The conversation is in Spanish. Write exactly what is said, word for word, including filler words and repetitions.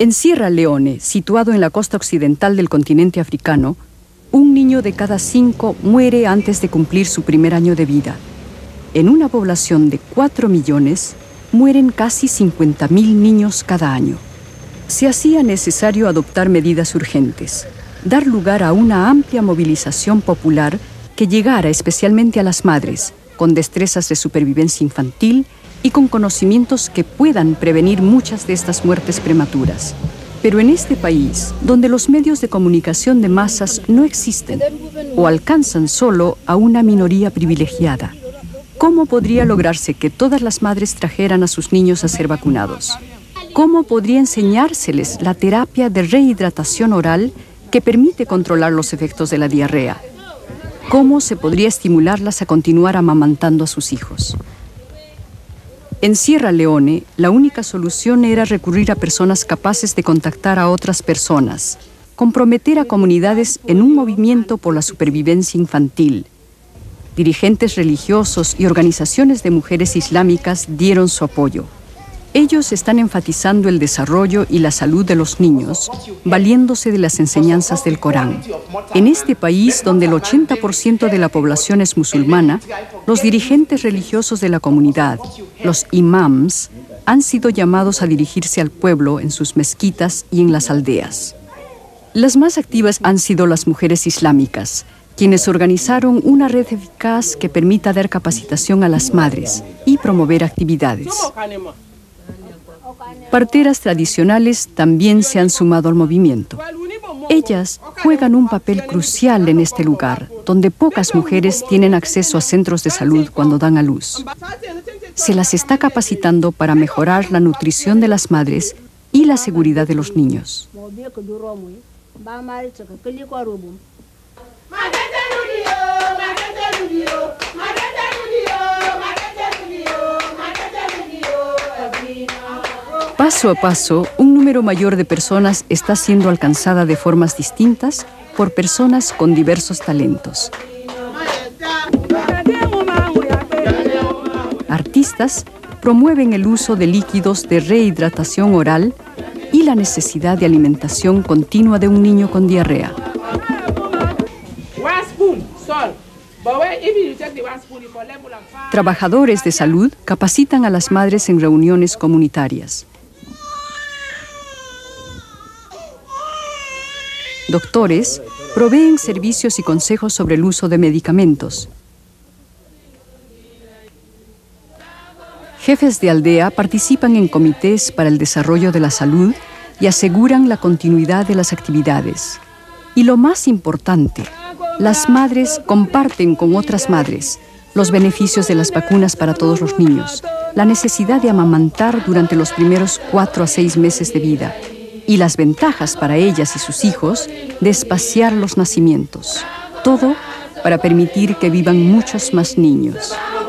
En Sierra Leone, situado en la costa occidental del continente africano, un niño de cada cinco muere antes de cumplir su primer año de vida. En una población de cuatro millones, mueren casi cincuenta mil niños cada año. Se hacía necesario adoptar medidas urgentes, dar lugar a una amplia movilización popular que llegara especialmente a las madres, con destrezas de supervivencia infantil y con conocimientos que puedan prevenir muchas de estas muertes prematuras. Pero en este país, donde los medios de comunicación de masas no existen o alcanzan solo a una minoría privilegiada, ¿cómo podría lograrse que todas las madres trajeran a sus niños a ser vacunados? ¿Cómo podría enseñárseles la terapia de rehidratación oral que permite controlar los efectos de la diarrea? ¿Cómo se podría estimularlas a continuar amamantando a sus hijos? En Sierra Leone, la única solución era recurrir a personas capaces de contactar a otras personas, comprometer a comunidades en un movimiento por la supervivencia infantil. Dirigentes religiosos y organizaciones de mujeres islámicas dieron su apoyo. Ellos están enfatizando el desarrollo y la salud de los niños, valiéndose de las enseñanzas del Corán. En este país, donde el ochenta por ciento de la población es musulmana, los dirigentes religiosos de la comunidad, los imams, han sido llamados a dirigirse al pueblo en sus mezquitas y en las aldeas. Las más activas han sido las mujeres islámicas, quienes organizaron una red eficaz que permita dar capacitación a las madres y promover actividades. Parteras tradicionales también se han sumado al movimiento. Ellas juegan un papel crucial en este lugar, donde pocas mujeres tienen acceso a centros de salud cuando dan a luz. Se las está capacitando para mejorar la nutrición de las madres y la seguridad de los niños. Paso a paso, un número mayor de personas está siendo alcanzada de formas distintas por personas con diversos talentos. Artistas promueven el uso de líquidos de rehidratación oral y la necesidad de alimentación continua de un niño con diarrea. Trabajadores de salud capacitan a las madres en reuniones comunitarias. Doctores proveen servicios y consejos sobre el uso de medicamentos. Jefes de aldea participan en comités para el desarrollo de la salud y aseguran la continuidad de las actividades. Y lo más importante, las madres comparten con otras madres los beneficios de las vacunas para todos los niños, la necesidad de amamantar durante los primeros cuatro a seis meses de vida y las ventajas para ellas y sus hijos de espaciar los nacimientos. Todo para permitir que vivan muchos más niños.